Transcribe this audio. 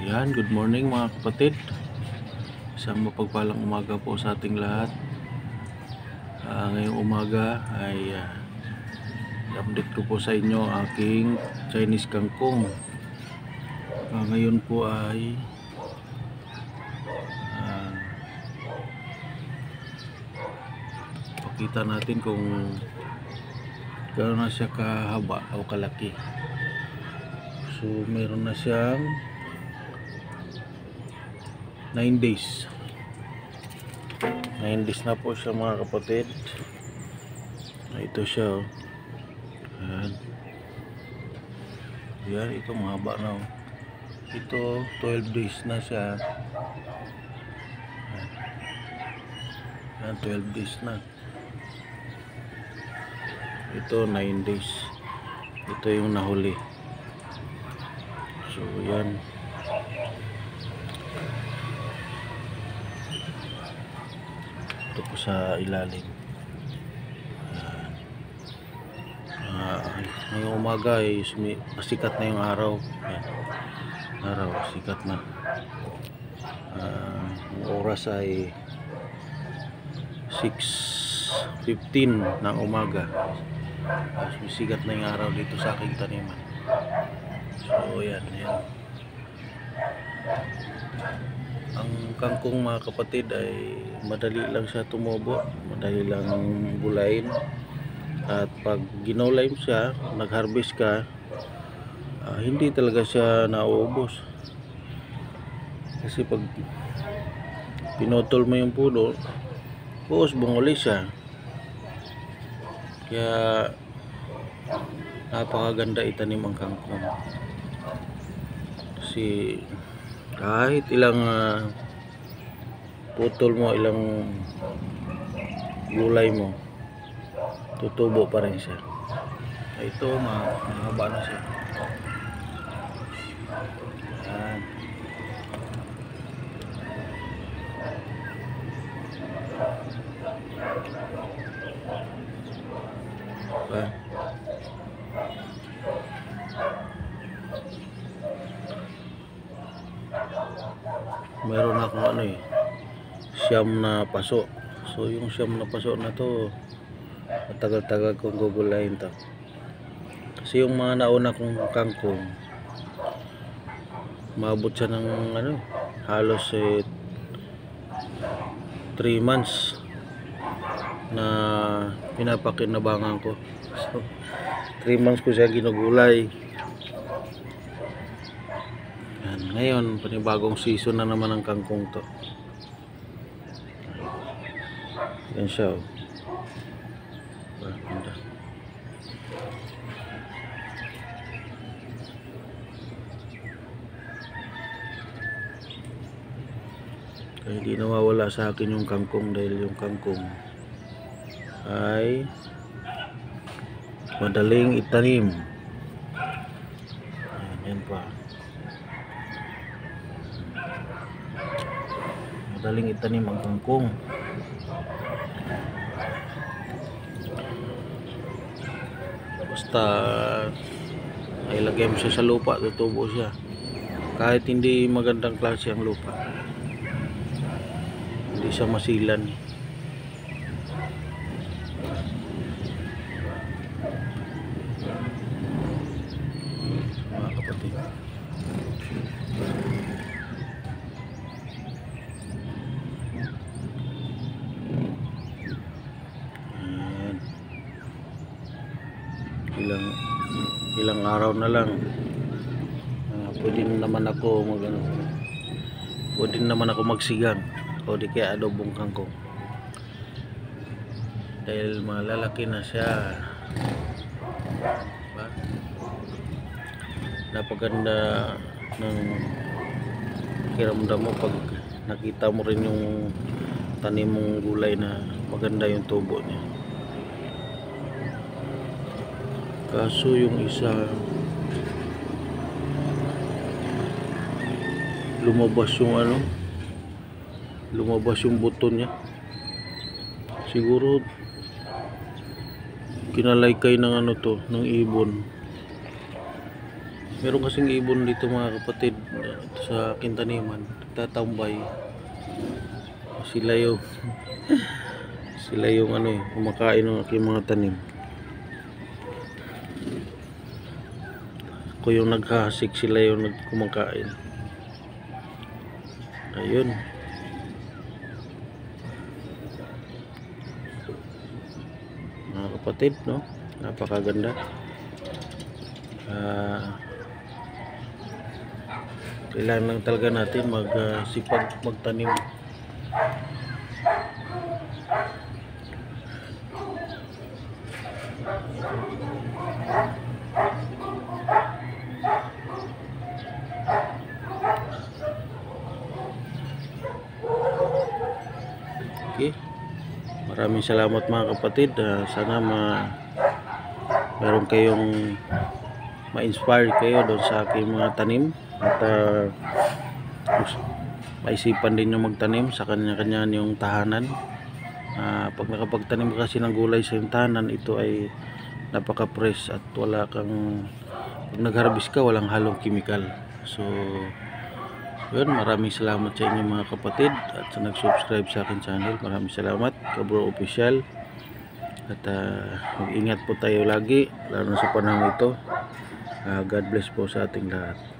Yan, good morning mga kapatid. Isang mapagpalang umaga po sa ating lahat. Ngayong umaga ay i-update ko po sa inyo aking Chinese kangkong. Ngayon po ay pakita natin kung gaano na siya kahaba o kalaki. So meron na siyang 9 days. 9 days na po siya mga kapatid. Ito siya. Ayan. Yan, ito mahaba na. Ito 12 days na siya. Ayan, 12 days na. Ito 9 days. Ito yung nahuli. So yan. Ito po sa ilalim. Ngayong umaga ay sikat na yung araw. Ayan. Araw, sikat na. Ang oras ay 6:15 ng umaga. Sikat na yung araw dito sa aking taniman. So yan, yan. Ang kangkong mga kapatid ay madali lang siya tumubo, madali lang gulayin. At pag ginulay mo siya, nag-harvest ka, hindi talaga siya nauubos. Kasi pag pinutol mo yung puno, buos bunguli siya. Kaya napakaganda itanim ang kangkong. Kasi kahit ilang putol mo, ilang gulay mo, tutubo pa rin siya. Ito mahaba na siya. Ayan. Ayan. Meron akong siyam na paso. So yung siyam na paso na to, matagal-tagal kong gugulayin to. Kasi yung mga nauna kong kangkong, maabot siya ng halos 3 months na pinapakinabangan ko. So 3 months ko siya ginugulay. Ngayon, panibagong season na naman ang kangkong to. Yan siya. Ganda. Kaya hindi nawawala sa akin yung kangkong dahil yung kangkong ay madaling itanim. Yan pa. Madaling itanim ang kangkong. Basta ilagay mo siya sa lupa, tutubo siya. Kahit hindi magandang klase ang lupa, hindi siya masilan. Mga kapatid, ilang araw na lang, pwede naman ako magsigang o di kaya adobong kangkong dahil malalaki na siya. Diba? Napaganda ng kiramdam mo pag nakita mo rin yung tanim mong gulay na maganda yung tubo niya. Kaso yung isa lumabas yung buto niya. Siguro kinalaykay ng ng ibon. Meron kasing ibon dito mga kapatid, sa aking taniman, tatambay. Sila yung sila yung kumakain ng aking mga tanim. Ako yung naghahasik, sila yung kumakain. Ayun. Mga kapatid, no? Napakaganda. Kailangan lang talaga natin magsipag magtanim. Okay. Maraming salamat mga kapatid. Sana meron kayong ma-inspire kayo doon sa aking mga tanim at maisipan din yung magtanim sa kanya-kanya yung tahanan. Pag nakapagtanim kasi ng gulay sa yung tahanan, ito ay napaka-fresh at wala kang, pag nag-harvest ka, walang halong chemical. So yun, maraming salamat sa inyo mga kapatid at sa nag-subscribe sa akin channel. Maraming salamat, Kabro Official. At mag-ingat po tayo lagi, lalo sa panahon ito. God bless po sa ating lahat.